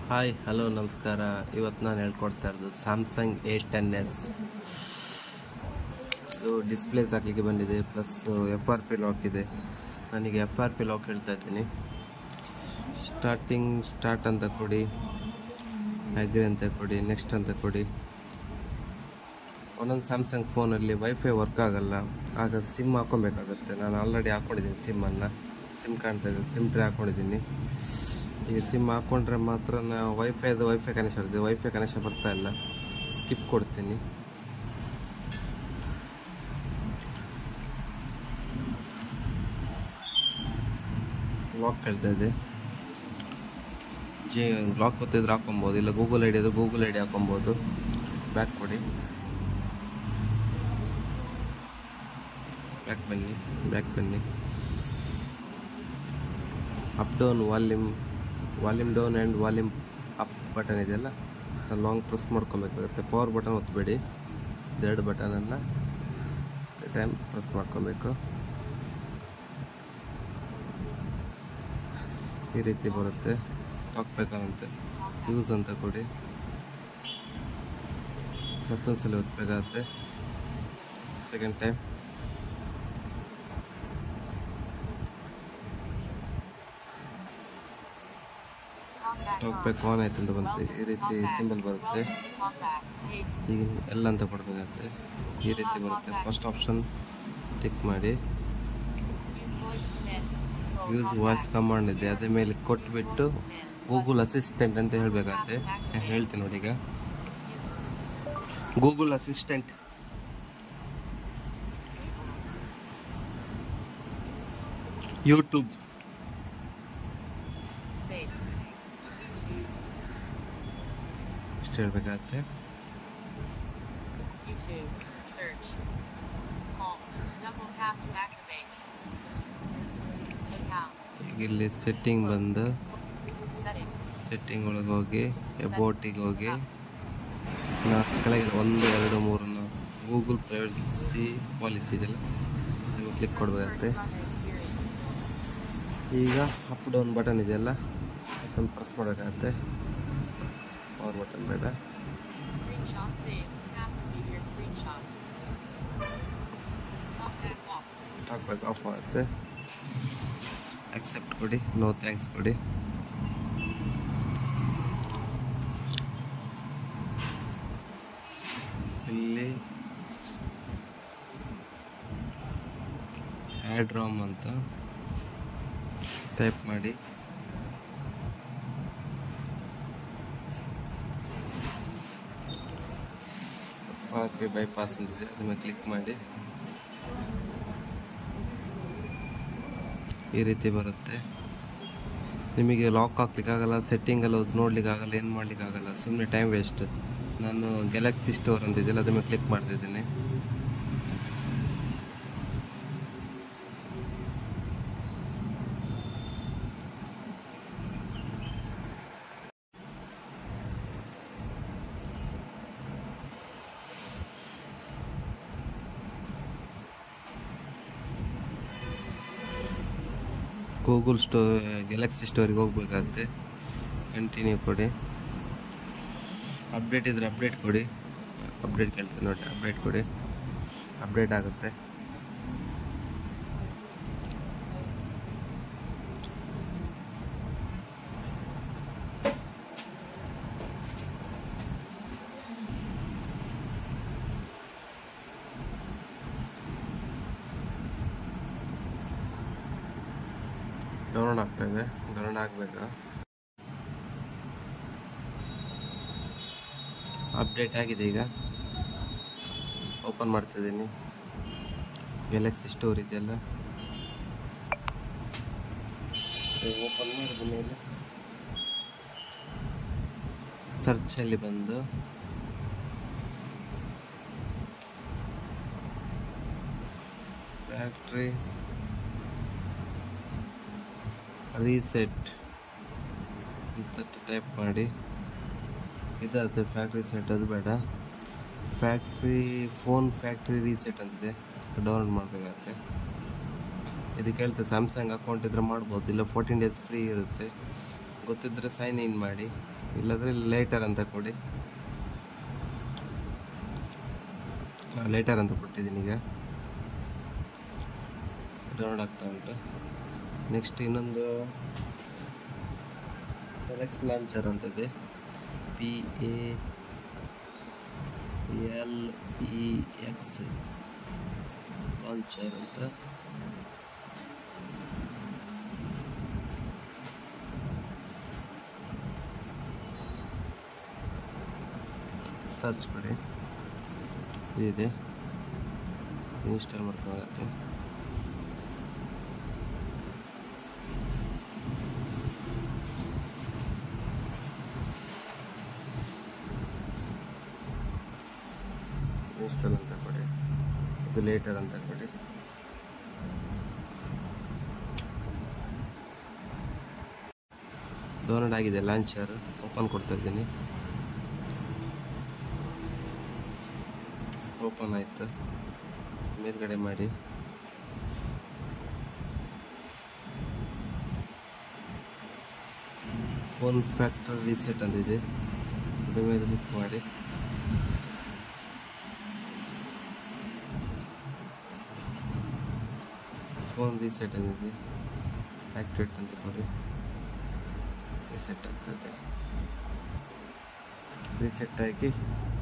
Hi hello ನಮಸ್ಕಾರ. ಇವತ್ತು ನಾನು ಹೇಳ್ಕೊಡ್ತಾ ಇರೋದು ಸ್ಯಾಮ್ಸಂಗ್ A10s. ಇದು ಡಿಸ್ಪ್ಲೇಸ್ ಹಾಕಲಿಕ್ಕೆ ಬಂದಿದೆ, ಪ್ಲಸ್ FRP ಲಾಕ್ ಇದೆ. ನನಗೆ FRP ಲಾಕ್ ಹೇಳ್ತಾ ಇದ್ದೀನಿ. ಸ್ಟಾರ್ಟ್ ಅಂತ ಕೊಡಿ, ಅಗ್ರಿ ಅಂತ ಕೊಡಿ, ನೆಕ್ಸ್ಟ್ ಅಂತ ಕೊಡಿ. ಒಂದೊಂದು ಸ್ಯಾಮ್ಸಂಗ್ ಫೋನಲ್ಲಿ ವೈಫೈ ವರ್ಕ್ ಆಗಲ್ಲ, ಆಗ ಸಿಮ್ ಹಾಕ್ಕೊಬೇಕಾಗುತ್ತೆ. ನಾನು ಆಲ್ರೆಡಿ ಹಾಕ್ಕೊಂಡಿದ್ದೀನಿ ಸಿಮ್ಮನ್ನು. ಸಿಮ್ ಕಾಣ್ತಾ ಇದೆ, ಸಿಮ್ ಟ್ರೇ ಹಾಕ್ಕೊಂಡಿದ್ದೀನಿ. ಈ ಸಿಮ್ ಹಾಕ್ಕೊಂಡ್ರೆ ಮಾತ್ರ ನಾವು ವೈಫೈ ಕನೆಕ್ಷನ್ ಇರ್ತದೆ. ವೈಫೈ ಕನೆಕ್ಷನ್ ಬರ್ತಾ ಇಲ್ಲ, ಸ್ಕಿಪ್ ಕೊಡ್ತೀನಿ. ಲಾಕ್ ಹೇಳ್ತಾ ಇದೆ. ಲಾಕ್ ಗೊತ್ತಿದ್ರೆ ಹಾಕೊಬೋದು, ಇಲ್ಲ ಗೂಗಲ್ ಐಡಿ ಅದು ಗೂಗಲ್ ಐಡಿ ಹಾಕೊಬೋದು. ಬ್ಯಾಕ್ ಕೊಡಿ, ಬ್ಯಾಕ್ ಬನ್ನಿ. Up down volume down and volume up button ಇದೆಯಲ್ಲ, ಲಾಂಗ್ ಪ್ರೆಸ್ ಮಾಡ್ಕೊಬೇಕಾಗುತ್ತೆ. ಪವರ್ ಬಟನ್ ಒತ್ತಬೇಡಿ, ಎರಡು ಬಟನನ್ನು ಟೈಮ್ ಪ್ರೆಸ್ ಮಾಡ್ಕೊಬೇಕು. ಈ ರೀತಿ ಬರುತ್ತೆ. ಹಾಕ್ಬೇಕಂತೆ ಯೂಸ್ ಅಂತ ಕೊಡಿ, ಮತ್ತೊಂದು ಸಲ ಒತ್ತಬೇಕಾಗತ್ತೆ. ಸೆಕೆಂಡ್ ಟೈಮ್ ಟಾಕ್ಬ್ಯಾಕ್ ಆನ್ ಆಯ್ತು ಅಂತ ಬಂತು. ಈ ರೀತಿ ಸಿಂಬಲ್ ಬರುತ್ತೆ. ಈಗ ಎಲ್ಲ ಅಂತ ಕೊಡಬೇಕಾಗುತ್ತೆ. ಈ ರೀತಿ ಬರುತ್ತೆ. ಫಸ್ಟ್ ಆಪ್ಷನ್ ಟಿಕ್ ಮಾಡಿ, ಯೂಸ್ ವಾಯ್ಸ್ ಕಮಾಂಡ್ ಇದೆ, ಅದ್ರ ಮೇಲೆ ಕೊಟ್ಬಿಟ್ಟು ಗೂಗಲ್ ಅಸಿಸ್ಟೆಂಟ್ ಅಂತ ಹೇಳಬೇಕಾಗುತ್ತೆ. ಹೇಳ್ತೀನಿ ನೋಡಿ. ಈಗ ಗೂಗಲ್ ಅಸಿಸ್ಟೆಂಟ್, ಯೂಟ್ಯೂಬ್, ಇಷ್ಟು ಹೇಳಬೇಕಾಗುತ್ತೆ. ಈಗ ಇಲ್ಲಿ ಸೆಟ್ಟಿಂಗ್ ಬಂದು ಸೆಟ್ಟಿಂಗ್ ಒಳಗೆ ಹೋಗಿ ಅಬೌಟಿಗೆ ಹೋಗಿ ಕೆಳಗೆ 1 2 3 ಗೂಗಲ್ ಪ್ರೈವಸಿ ಪಾಲಿಸಿ ಇದೆಯಲ್ಲ, ನೀವು ಕ್ಲಿಕ್ ಕೊಡಬೇಕಾಗುತ್ತೆ. ಈಗ ಅಪ್ ಡೌನ್ ಬಟನ್ ಇದೆಯಲ್ಲ, ಅದನ್ನು ಪ್ರೆಸ್ ಮಾಡಬೇಕಾಗತ್ತೆ. ಪವರ್ ಬಟನ್ ಬೇಡ. ಟಾಕ್ಬ್ಯಾಕ್ ಆಫ್ ಆಗುತ್ತೆ. ಅಕ್ಸೆಪ್ಟ್ ಕೊಡಿ, ನೋ ಥ್ಯಾಂಕ್ಸ್ ಕೊಡಿ. ಇಲ್ಲಿ ಆ್ಯಡ್ ರಾಮ್ ಅಂತ ಟೈಪ್ ಮಾಡಿ, FRP ಬೈಪಾಸ್ ಅಂತಿದೆ, ಅದ್ರ ಮೇಲೆ ಕ್ಲಿಕ್ ಮಾಡಿ. ಈ ರೀತಿ ಬರುತ್ತೆ. ನಿಮಗೆ ಲಾಕ್ ಹಾಕ್ಲಿಕ್ಕಾಗಲ್ಲ, ಸೆಟ್ಟಿಂಗಲ್ಲಿ ಹೋಗಿ ನೋಡ್ಲಿಕ್ಕಾಗಲ್ಲ, ಏನು ಮಾಡ್ಲಿಕ್ಕಾಗಲ್ಲ, ಸುಮ್ಮನೆ ಟೈಮ್ ವೇಸ್ಟ್. ನಾನು ಗ್ಯಾಲಕ್ಸಿ ಸ್ಟೋರ್ ಅಂತಿದ್ದಿಲ್ಲ, ಅದ್ರ ಮೇಲೆ ಕ್ಲಿಕ್ ಮಾಡ್ತಿದ್ದೀನಿ. ಗೂಗಲ್ ಗ್ಯಾಲಕ್ಸಿ ಸ್ಟೋರಿಗೆ ಹೋಗ್ಬೇಕಾಗತ್ತೆ. ಕಂಟಿನ್ಯೂ ಕೊಡಿ. ಅಪ್ಡೇಟ್ ಇದ್ರೆ ಅಪ್ಡೇಟ್ ಕೊಡಿ. ಅಪ್ಡೇಟ್ ಕೇಳ್ತದೆ ನೋಡಿ, ಅಪ್ಡೇಟ್ ಕೊಡಿ. ಅಪ್ಡೇಟ್ ಆಗುತ್ತೆ. ಡೌನ್ಲೋಡ್ ಆಗ್ತಾ ಇದೆ, ಡೌನ್ಲೋಡ್ ಆಗಬೇಕಾ? ಅಪ್ಡೇಟ್ ಆಗಿದೆ. ಈಗ ಓಪನ್ ಮಾಡ್ತಿದ್ದೀನಿ. ಗ್ಯಾಲಕ್ಸಿ ಸ್ಟೋರ್ ಇದೆಯಲ್ಲ, ಓಪನ್ ಮಾಡಿದ ಮೇಲೆ ಸರ್ಚಲ್ಲಿ ಬಂದು ಫ್ಯಾಕ್ಟ್ರಿ ರೀಸೆಟ್ ಅಂತ ಟೈಪ್ ಮಾಡಿ. ಇದಾದ ಫ್ಯಾಕ್ಟ್ರಿ ಸೆಟ್, ಅದು ಬೇಡ. ಫ್ಯಾಕ್ಟ್ರಿ ರೀಸೆಟ್ ಅಂತಿದೆ, ಡೌನ್ಲೋಡ್ ಮಾಡಬೇಕಾಗತ್ತೆ. ಇದಕ್ಕೆ ಹೇಳ್ತೆ ಸ್ಯಾಮ್ಸಂಗ್ ಅಕೌಂಟ್ ಇದ್ರೆ ಮಾಡ್ಬೋದು, ಇಲ್ಲ 14 days ಫ್ರೀ ಇರುತ್ತೆ. ಗೊತ್ತಿದ್ದರೆ ಸೈನ್ ಇನ್ ಮಾಡಿ. ಇಲ್ಲಾಂದರೆ ಲೈಟರ್ ಅಂತ ಕೊಡಿ. ಲೈಟರ್ ಅಂತ ಕೊಟ್ಟಿದ್ದೀನಿ. ಈಗ ಡೌನ್ಲೋಡ್ ಆಗ್ತಾ ಉಂಟು. ನೆಕ್ಸ್ಟ್ ಇನ್ನೊಂದು ಎಲೆಕ್ಸ್ ಲಾಂಚರ್ ಅಂತದೆ, PALEX ಲಾಂಚರ್ ಅಂತ. ಸರ್ಚ್ ಮಾಡಿ, ಇದಿದೆ, ಇನ್ಸ್ಟಾಲ್ ಮಾಡ್ಕೊಳ್ಳುತ್ತೆ. ಇನ್ಸ್ಟಾಲ್ ಅಂತ ಕೊಡಿ, ಇದು ಲೇಟರ್ ಅಂತ ಕೊಡಿ. ಡೌನ್ಲೋಡ್ ಆಗಿದೆ ಲಾಂಚರ್. ಓಪನ್ ಕೊಡ್ತಾ ಇದ್ದೀನಿ. ಓಪನ್ ಆಯಿತು. ಮೇಲ್ಗಡೆ ಮಾಡಿ ಫೋನ್ ಫ್ಯಾಕ್ಟರಿ ರೀಸೆಟ್ ಅಂತಿದೆ, ಅದ್ರ ಮೇಲೆ ಕ್ಲಿಕ್ ಮಾಡಿ. ಫೋನ್ ರೀಸೆಟ್ ಅಂದಿದೆ, ಆ್ಯಕ್ಟಿವೇಟ್ ಅಂತ ಕೊಡಿ. ರೀಸೆಟ್ ಆಗ್ತದೆ. ರೀಸೆಟ್ ಆಗಿ